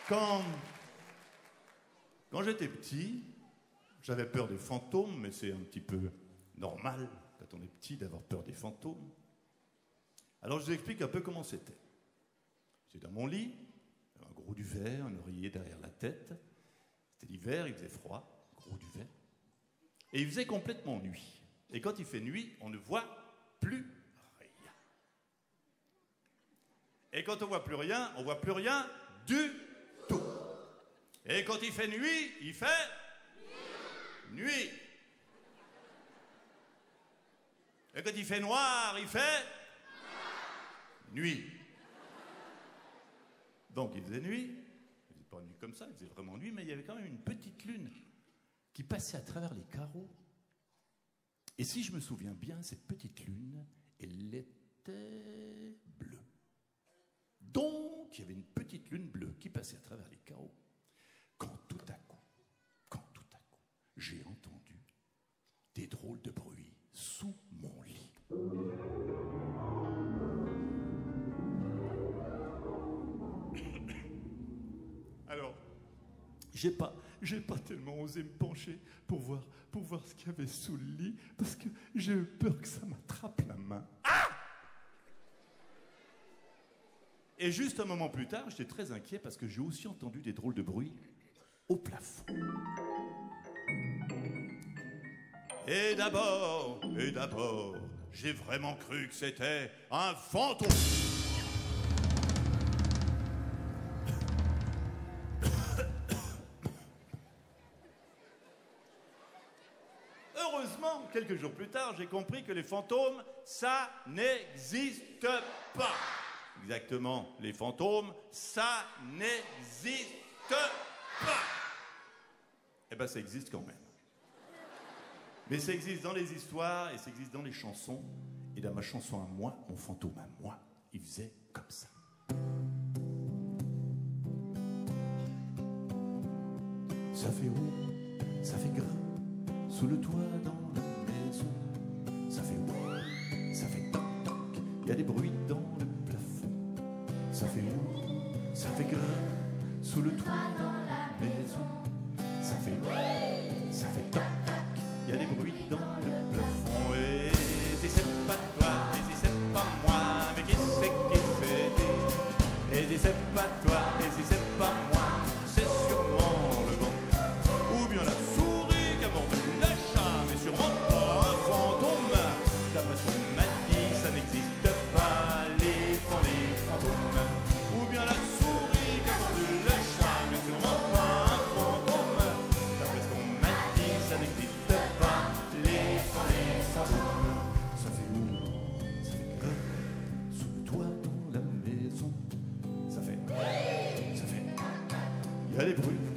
Quand j'étais petit, j'avais peur des fantômes, mais c'est un petit peu normal, quand on est petit, d'avoir peur des fantômes. Alors je vous explique un peu comment c'était. J'étais dans mon lit, un gros duvet, un oreiller derrière la tête. C'était l'hiver, il faisait froid, gros duvet. Et il faisait complètement nuit. Et quand il fait nuit, on ne voit plus rien. Et quand on voit plus rien du tout. Et quand il fait nuit, il fait nuit. Et quand il fait noir, il fait nuit. Donc il faisait nuit. Il faisait pas nuit comme ça, il faisait vraiment nuit, mais il y avait quand même une petite lune qui passait à travers les carreaux. Et si je me souviens bien, cette petite lune, elle était bleue. Donc, il y avait une petite lune bleue qui passait à travers les carreaux. Quand tout à coup, j'ai entendu des drôles de bruits sous mon lit. Alors, j'ai pas tellement osé me pencher pour voir ce qu'il y avait sous le lit, parce que j'ai eu peur que ça m'attrape la main. Ah! Et juste un moment plus tard, j'étais très inquiet parce que j'ai aussi entendu des drôles de bruits au plafond. Et d'abord, j'ai vraiment cru que c'était un fantôme. Heureusement, quelques jours plus tard, j'ai compris que les fantômes, ça n'existe pas. Exactement, les fantômes, ça n'existe pas. Eh ben, ça existe quand même. Mais ça existe dans les histoires et ça existe dans les chansons. Et dans ma chanson à moi, mon fantôme à moi, il faisait comme ça. Ça fait haut, ça fait gras, sous le toit dans la maison. Ça fait haut, ça fait toc toc, il y a des bruits dans le plafond. Ça fait haut, ça fait gras, sous le toit dans la maison. Ça fait haut, ça fait toc toc, il y a des bruits dans le plafond. Et si c'est pas toi, et si c'est pas moi, mais qui c'est qui fait? Et si c'est pas toi, et si c'est pas moi, c'est sûrement le vent. Ou bien la souris qui a mordu le chat, mais sûrement pas un fantôme. D'après ce qu'on m'a dit, ça n'existe pas, les fantômes. Ou bien la souris qui a mordu le chat, mais sûrement pas un fantôme. D'après ce qu'on m'a dit, ça n'existe pas, les fantômes. Ça fait où? Ça fait grave, sous le toit dans la maison. Ça fait... Il y a des bruits